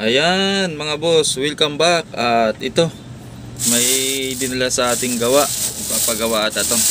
Ayan mga boss, welcome back. At ito, may dinala sa ating gawa. Ipapagawa ata to.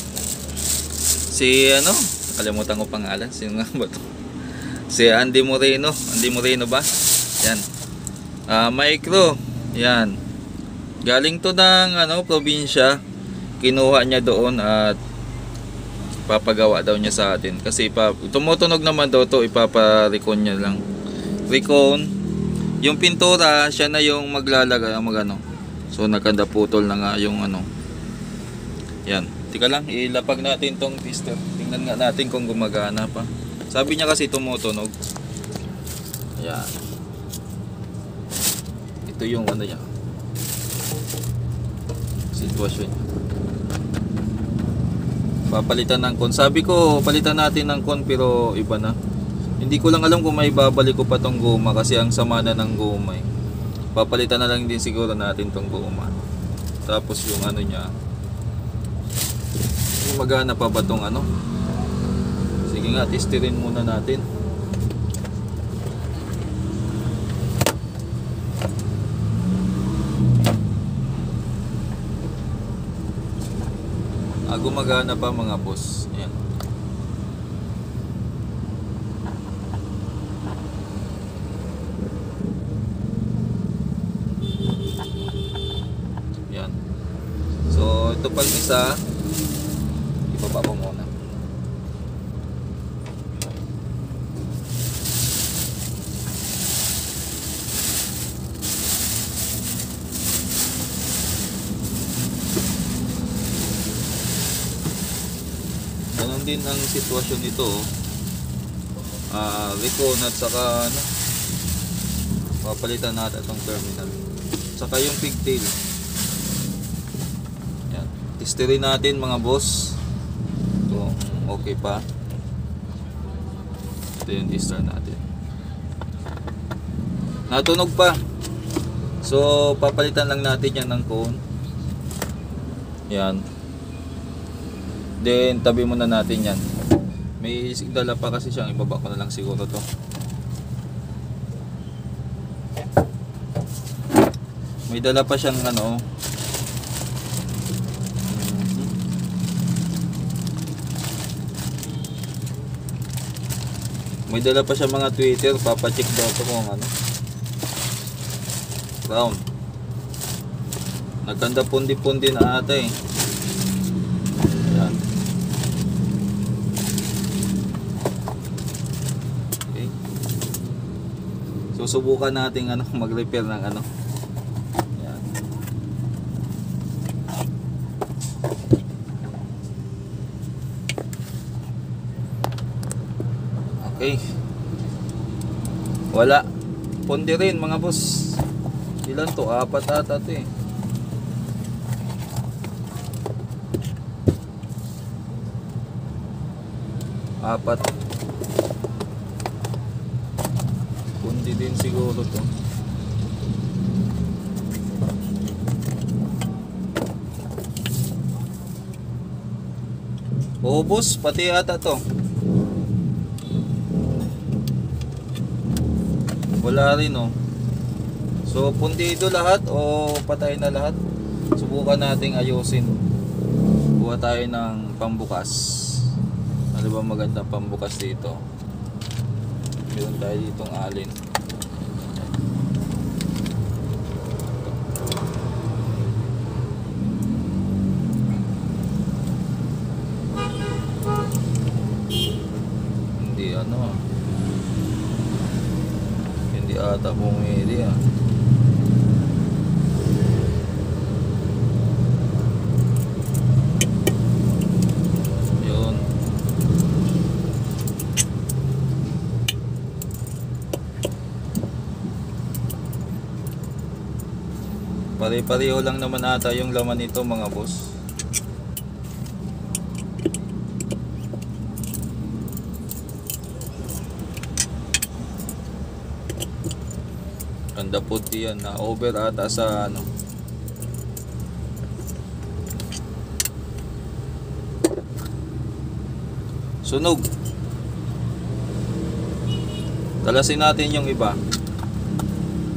Si nakalimutan ko pangalan. Sino nga ba to? Si Andy Moreno. Andy Moreno ba? Yan. Micro. Yan. Galing to ng probinsya. Kinuha niya doon at papagawa daw niya sa atin. Kasi tumutunog naman daw to, ipapa-recon niya lang. Recon. Yung pintura, siya na yung maglalagay So nagkanda putol na nga yung Yan. Tika lang, ilapag natin tong tester. Tingnan nga natin kung gumagana pa. Sabi niya kasi tumutunog. Yan. Ito yung niya. Sitwasyon niya. Papalitan ng kon. Sabi ko, palitan natin ng kon pero iba na. Hindi ko lang alam kung may babalik ko pa tong goma kasi ang sama na ng goma. Papalitan na lang din siguro natin tong goma. Tapos yung niya. Magana pa ba tong Sige nga, testerin muna natin. Gumagana pa mga boss. Ayan. Yan. So ito pang isa, ibaba ko muna. Ganon din ang sitwasyon nito. Recon at saka papalitan natin itong terminal. Saka yung pigtail. Yan. Testerin natin mga boss. Ito, okay pa. Ito yung tester natin. Natunog pa. So papalitan lang natin yan ng cone. Yan. Then tabi muna natin yan. May sigdala pa kasi siyang, ibaba ko na lang siguro to. May dala pa siyang May dala pa siyang mga Twitter, papacheck daw to kung round. Nagkanda pundi-pundi na ata eh. Yan. Okay. So subukan natin mag-repair ng Yan. Okay. Wala. Pundi rin mga boss. Ilan to? 4 ata to eh. Apat. Pundi din siguro to. Boss, pati ata to. Wala rin So pundido lahat o patay na lahat. Subukan nating ayusin. Kuha tayo ng pambukas. Ano ba magandang pambukas dito? Meron tayo ditong alin. Hindi ata pumili Yun. Pare-pareho lang naman ata yung laman nito mga boss. Ganda puti yan na over ata sa sunog. Talasin natin yung iba.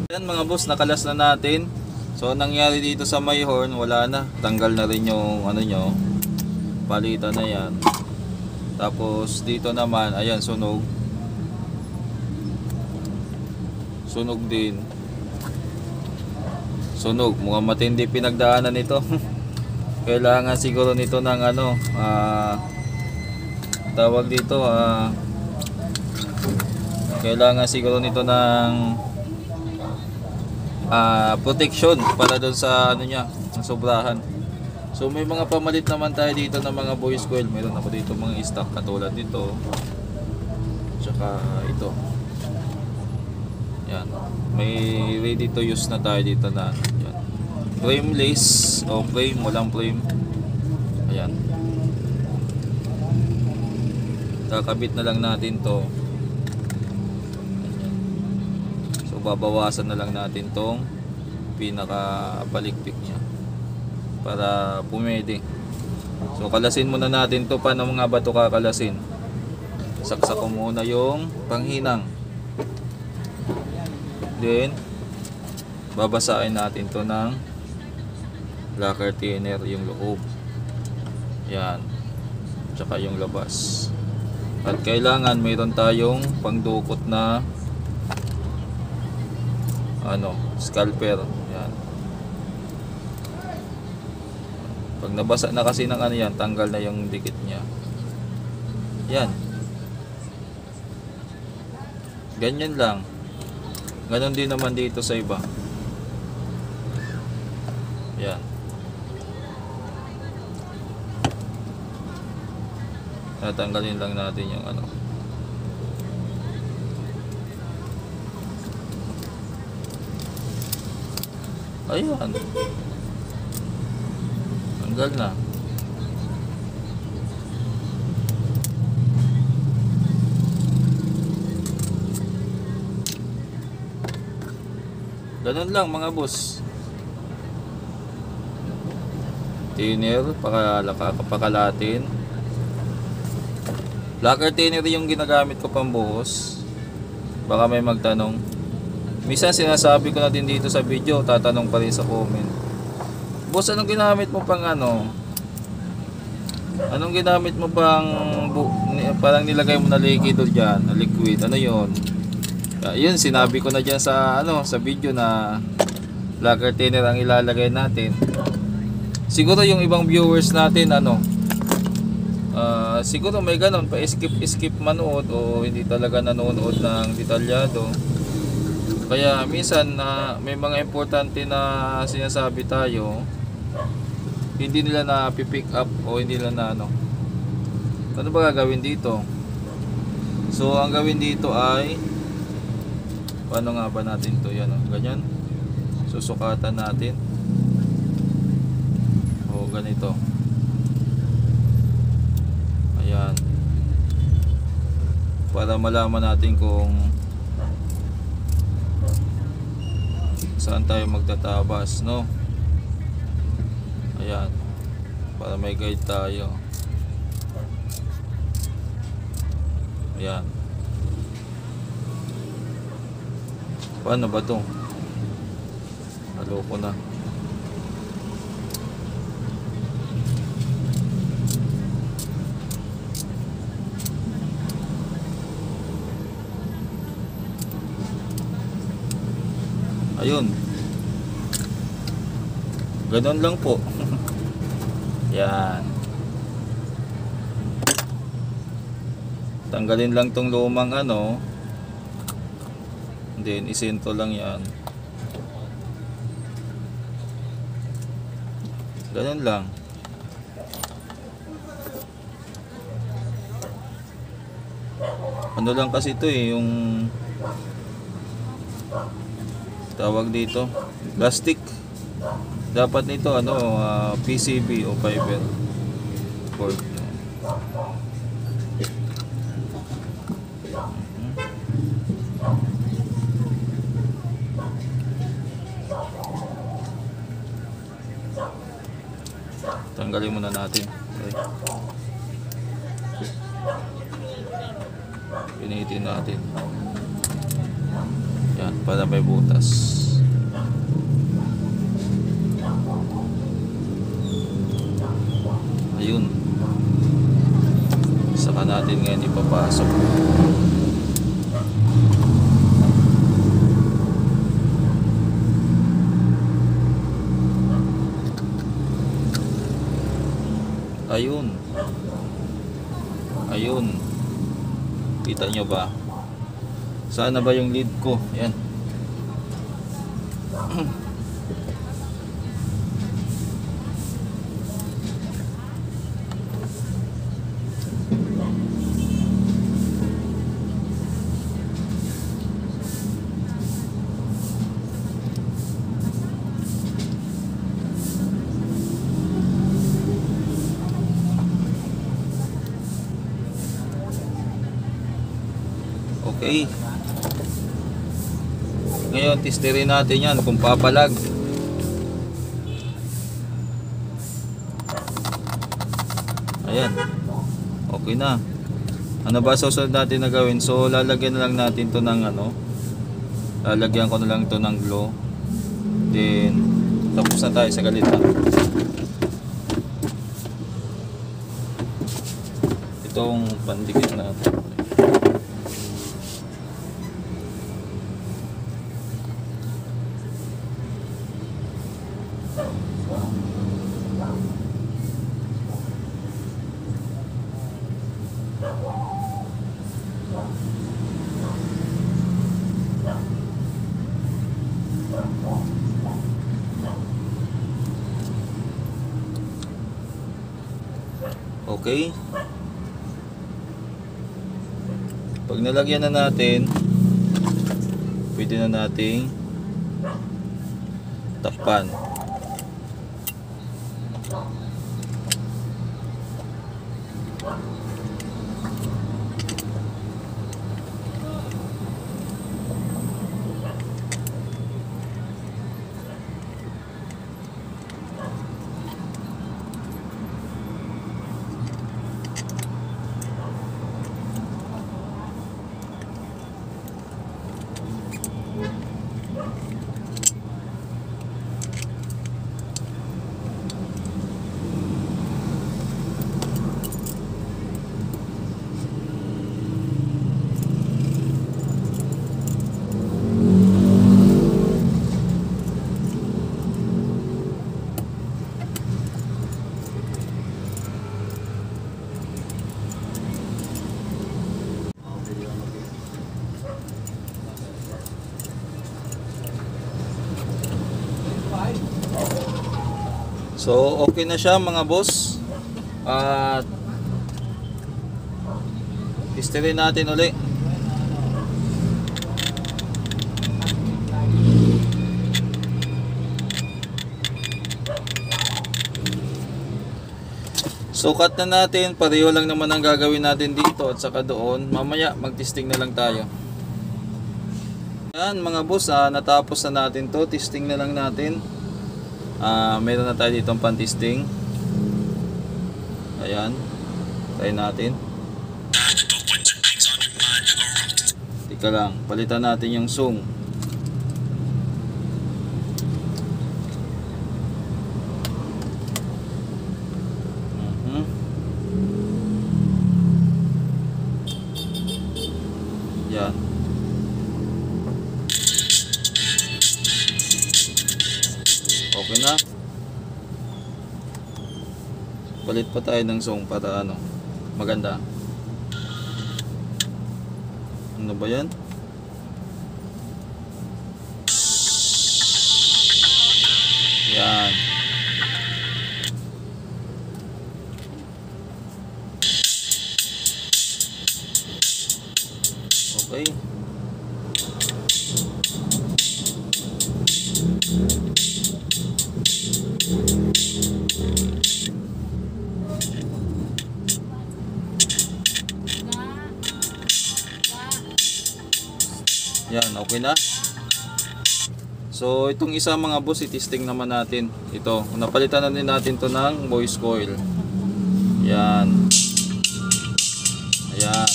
Yan mga boss, nakalas na natin. So nangyari dito sa may horn, wala na. Tanggal na rin yung ano nyo. Palitan na yan. Tapos dito naman, ayan, sunog. Sunog din. Sunog, mukhang matindi pinagdaanan nito. Kailangan siguro nito ng ano, tawag dito, kailangan siguro nito ng protection para doon sa ano niya, sobrahan. So may mga pamalit naman tayo dito ng mga voice coil. Meron ako dito mga stock katulad nito. Tsaka ito. Yan. May ready to use na tayo dito na yan. Frameless o frame, walang frame. Ayan. Kakabit na lang natin to. So babawasan na lang natin tong pinaka palikpik niya para pumede. So kalasin muna natin to. Paano nga ba to kakalasin? Saksak ko muna yung panghinang. Then babasahin natin to ng lacquer thinner yung loob. Yan. Tsaka yung labas. At kailangan mayroon tayong pangdukot na ano, scalper. Yan. Pag nabasa na kasi ng ano yan, tanggal na yung dikit niya. Yan. Ganyan lang. Ganon din naman dito sa iba. Yan. Tatanggalin lang natin yung ano. Ayan. Tanggal na. Ganun lang mga boss. Thinner, pakalatin. Lacquer thinner yung ginagamit ko pambuhos. Baka may magtanong. Minsan sinasabi ko na din dito sa video, tatanong pa rin sa comment. Boss, anong ginamit mo pang ano? Anong ginamit mo pang parang nilagay mo na liquido diyan, na liquid. Ano 'yon? Yun, sinabi ko na diyan sa ano, sa video na lacquer thinner ang ilalagay natin. Siguro yung ibang viewers natin ano, siguro may ganon pa skip manood o hindi talaga nanonood ng detalyado. Kaya minsan may mga importante na sinasabi tayo, hindi nila na pick up o hindi nila na ano. Ano ba gagawin dito? So ang gawin dito ay paano nga ba natin to? Yan, ganyan. Susukatan natin. O ganito. Ayan. Para malaman natin kung saan tayo magtatabas, no? Ayan. Para may guide tayo. Ayan. Paano ba to? Naloko na. Ayun. Ganon lang po. Yan. Tanggalin lang tong lumang ano. Then isento lang yan. Ganon lang. Ano lang kasi ito eh, yung tawag dito, plastic. Dapat nito ano, PCB o fiber board. Tanggalin muna natin. Okay. Pinitin natin. Yan, para may butas. Ayun. Saka natin ngayon ipapasok. Ayun. Ayun. Kita nyo ba? Saan na ba yung lead ko? Yan. Okay. Ngayon, testerin natin yan kung papalag. Ayan. Okay na. Ano ba susunod natin na gawin? So, lalagyan na lang natin to ng ano. Lalagyan ko na lang to ng glue. Then, tapos na tayo sa galita. Itong pandikit natin. Okay. Pag nalagyan na natin, pwede na nating takpan. So okay na siya mga boss. At testerin natin uli. Sukat na natin, pareho lang naman ang gagawin natin dito at saka doon. Mamaya mag-testing na lang tayo. Yan mga boss, natapos na natin to. Testing na lang natin. Meron na tayo dito ang pan-testing. Ayan. Try natin. Tika lang, palitan natin yung zoom. Yan. Okay na. Palit pa tayo ng zoom para ano, maganda. Ano ba yan? Yan. Okay. Yan, okay na. So itong isa mga boss, i-testing naman natin. Ito, napalitan na din natin to ng voice coil. Yan. Ayan.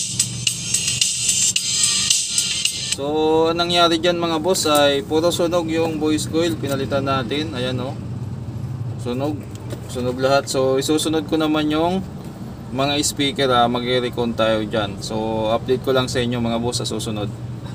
So anong nangyari dyan mga boss ay puro sunog yung voice coil. Pinalitan natin. Ayan o. Sunog. Sunog lahat. So isusunod ko naman yung mga speaker, magre-recon tayo dyan. So update ko lang sa inyo mga boss sa susunod.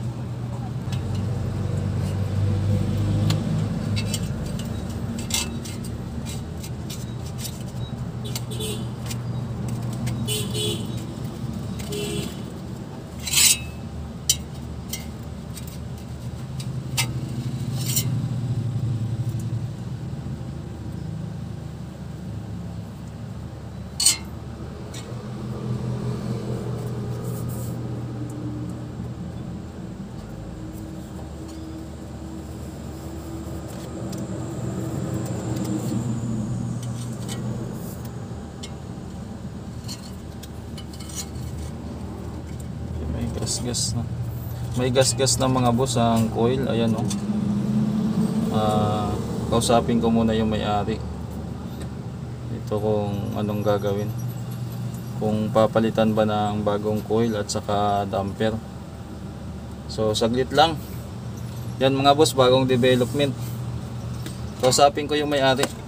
Gas na. May gas na mga boss ang coil. Ayan o. Kausapin ko muna yung may-ari. Ito kung anong gagawin. Kung papalitan ba ng bagong coil at saka damper. So saglit lang. Yan mga boss, bagong development. Kausapin ko yung may-ari.